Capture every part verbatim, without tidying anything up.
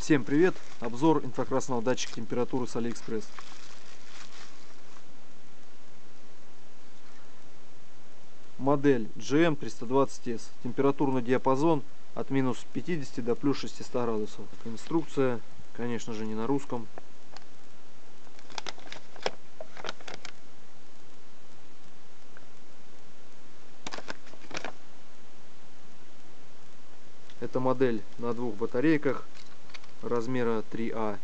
Всем привет! Обзор инфракрасного датчика температуры с AliExpress. Модель джи эм триста двадцать эс. Температурный диапазон от минус пятидесяти до плюс шестисот градусов. Инструкция, конечно же, не на русском. Это модель на двух батарейках размера три А.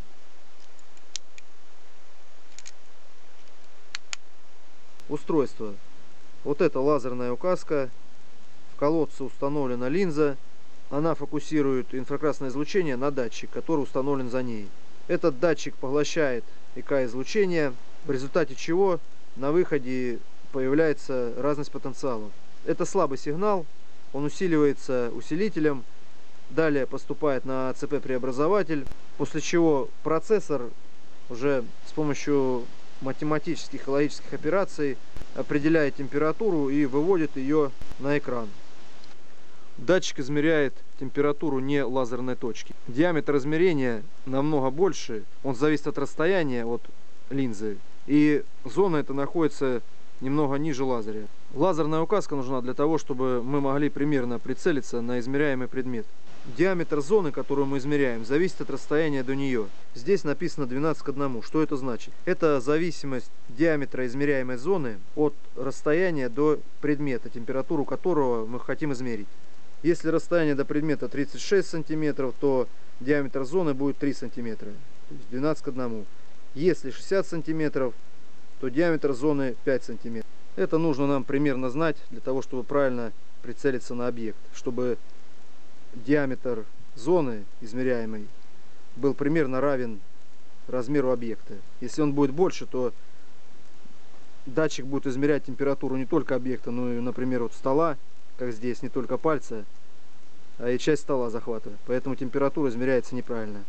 Устройство. Вот это лазерная указка. В колодце установлена линза. Она фокусирует инфракрасное излучение на датчик, который установлен за ней. Этот датчик поглощает ИК-излучение, в результате чего на выходе появляется разность потенциалов. Это слабый сигнал, он усиливается усилителем, далее поступает на ЦП-преобразователь, после чего процессор уже с помощью математических и логических операций определяет температуру и выводит ее на экран. Датчик измеряет температуру не лазерной точки. Диаметр измерения намного больше, он зависит от расстояния от линзы, и зона эта находится немного ниже лазеря. Лазерная указка нужна для того, чтобы мы могли примерно прицелиться на измеряемый предмет. Диаметр зоны, которую мы измеряем, зависит от расстояния до нее. Здесь написано двенадцать к одному. Что это значит? Это зависимость диаметра измеряемой зоны от расстояния до предмета, температуру которого мы хотим измерить. Если расстояние до предмета тридцать шесть сантиметров, то диаметр зоны будет три сантиметра, то есть двенадцать к одному. Если шестьдесят сантиметров, то диаметр зоны пять сантиметров. Это нужно нам примерно знать для того, чтобы правильно прицелиться на объект, чтобы диаметр зоны измеряемой был примерно равен размеру объекта. Если он будет больше, то датчик будет измерять температуру не только объекта, но и, например, вот стола, как здесь, не только пальца, а и часть стола захватывает. Поэтому температура измеряется неправильно.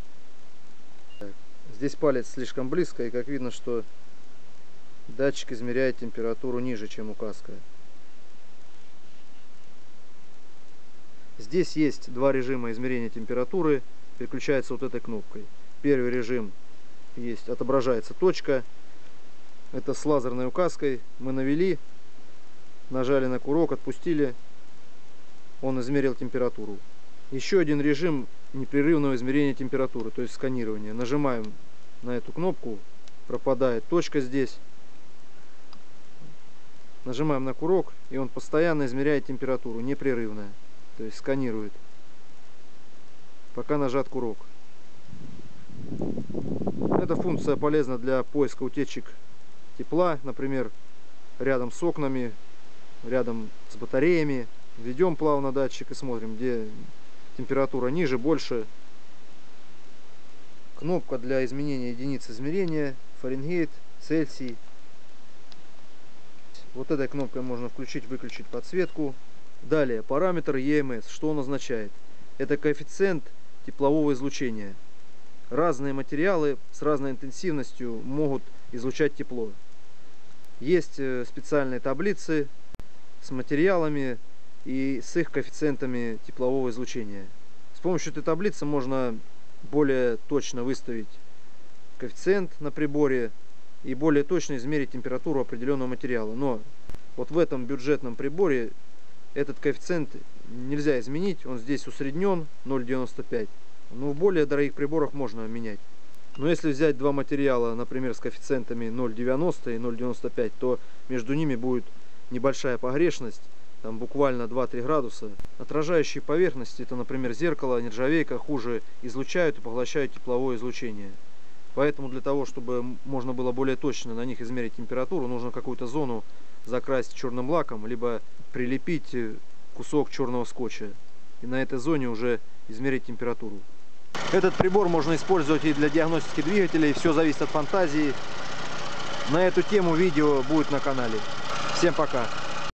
Здесь палец слишком близко, и как видно, что датчик измеряет температуру ниже, чем указка. Здесь есть два режима измерения температуры, переключается вот этой кнопкой. Первый режим есть, отображается точка, это с лазерной указкой. Мы навели, нажали на курок, отпустили, он измерил температуру. Еще один режим непрерывного измерения температуры, то есть сканирования. Нажимаем на эту кнопку, пропадает точка здесь. Нажимаем на курок, и он постоянно измеряет температуру, непрерывно. То есть сканирует, пока нажат курок. Эта функция полезна для поиска утечек тепла, например, рядом с окнами, рядом с батареями. Ведем плавно датчик и смотрим, где температура ниже, больше. Кнопка для изменения единиц измерения, Фаренгейт, Цельсий. Вот этой кнопкой можно включить-выключить подсветку. Далее, параметр и эм эс. Что он означает? Это коэффициент теплового излучения. Разные материалы с разной интенсивностью могут излучать тепло. Есть специальные таблицы с материалами и с их коэффициентами теплового излучения. С помощью этой таблицы можно более точно выставить коэффициент на приборе и более точно измерить температуру определенного материала. Но вот в этом бюджетном приборе этот коэффициент нельзя изменить, он здесь усреднен ноль целых девяносто пять. Но в более дорогих приборах можно менять. Но если взять два материала, например, с коэффициентами ноль целых девяносто и ноль целых девяносто пять, то между ними будет небольшая погрешность, там буквально два-три градуса. Отражающие поверхности, это, например, зеркало, нержавейка, хуже излучают и поглощают тепловое излучение. Поэтому для того, чтобы можно было более точно на них измерить температуру, нужно какую-то зону закрасить черным лаком, либо прилепить кусок черного скотча и на этой зоне уже измерить температуру. Этот прибор можно использовать и для диагностики двигателей, все зависит от фантазии. На эту тему видео будет на канале. Всем пока!